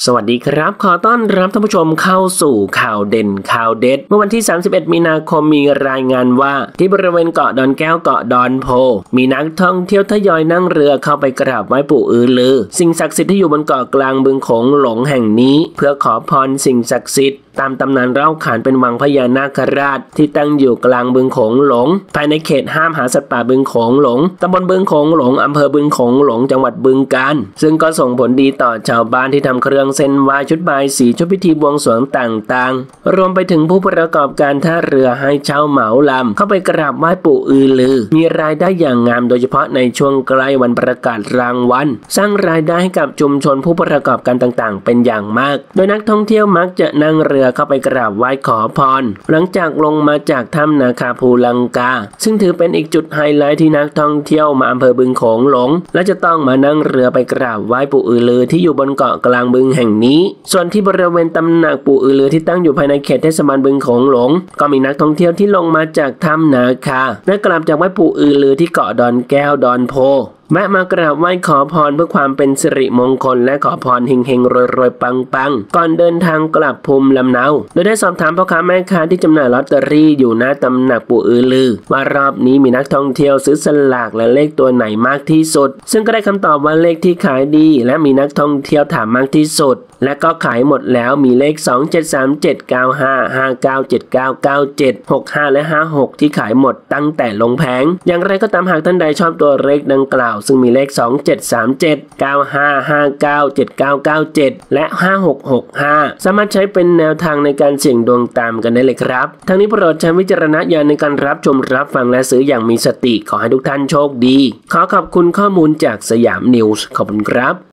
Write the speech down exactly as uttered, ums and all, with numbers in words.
สวัสดีครับขอต้อนรับท่านผู้ชมเข้าสู่ข่าวเด่นข่าวเด็ดเมื่อวันที่สามสิบเอ็ดมีนาคมมีรายงานว่าที่บริเวณเกาะดอนแก้วเกาะดอนโพมีนักท่องเที่ยวทยอยนั่งเรือเข้าไปกราบไหว้ปู่อือลือสิ่งศักดิ์สิทธิ์ที่อยู่บนเกาะกลางบึงโขงหลงแห่งนี้เพื่อขอพรสิ่งศักดิ์สิทธิ์ตามตำนานเล่าขานเป็นวังพญานาคราชที่ตั้งอยู่กลางบึงโขงหลงภายในเขตห้ามหาสัตว์ป่าบึงโขงหลงตำบลบึงโขงหลงอำเภอบึงโขงหลงจังหวัดบึงกาฬซึ่งก็ส่งผลดีต่อชาวบ้านที่ทำเครื่องเส้นไหว้ชุดบายสีชุดพิธีบวงสรวงต่างๆรวมไปถึงผู้ประกอบการท่าเรือให้เช่าเหมาลำเข้าไปกราบไหว้ปู่อือลือมีรายได้อย่างงามโดยเฉพาะในช่วงใกล้วันประกาศรางวัลสร้างรายได้ให้กับชุมชนผู้ประกอบการต่างๆเป็นอย่างมากโดยนักท่องเที่ยวมักจะนั่งเรือเข้าไปกราบไหว้ขอพรหลังจากลงมาจากถ้ำนาคาภูลังกาซึ่งถือเป็นอีกจุดไฮไลท์ที่นักท่องเที่ยวมาอำเภอบึงโขงหลงและจะต้องมานั่งเรือไปกราบไหว้ปู่อือลือที่อยู่บนเกาะกลางบึงแห่งนี้ส่วนที่บริเวณตำหนักปู่อือลือที่ตั้งอยู่ภายในเขตเทศบาลบึงโขงหลงก็มีนักท่องเที่ยวที่ลงมาจากถ้ำนาคาและกราบจากไหว้ปู่อือลือที่เกาะดอนแก้วดอนโพแวะมากราบไหว้ขอพรเพื่อความเป็นสิริมงคลและขอพรเฮงๆรวยๆปังๆก่อนเดินทางกลับภูมิลำเนาโดยได้สอบถามพ่อค้าแม่ค้าที่จำหน่ายลอตเตอรี่อยู่หน้าตำหนักปู่อือลือว่ารอบนี้มีนักท่องเที่ยวซื้อสลากและเลขตัวไหนมากที่สุดซึ่งก็ได้คำตอบว่าเลขที่ขายดีและมีนักท่องเที่ยวถามมากที่สุดและก็ขายหมดแล้วมีเลขสอง เจ็ด สาม เจ็ด เก้า ห้า ห้า เก้า เจ็ด เก้า เก้า เจ็ด หก ห้าและห้าหกที่ขายหมดตั้งแต่ลงแผงอย่างไรก็ตามหากท่านใดชอบตัวเลขดังกล่าวซึ่งมีเลขสอง เจ็ด สาม เจ็ด เก้า ห้า ห้า เก้า เจ็ด เก้า เก้า เจ็ดและห้าหก หก ห้าสามารถใช้เป็นแนวทางในการเสี่ยงดวงตามกันได้เลยครับทั้งนี้โปรดใช้วิจารณญาณในการรับชมรับฟังและซื้ออย่างมีสติขอให้ทุกท่านโชคดีขอขอบคุณข้อมูลจากสยามนิวส์ขอบคุณครับ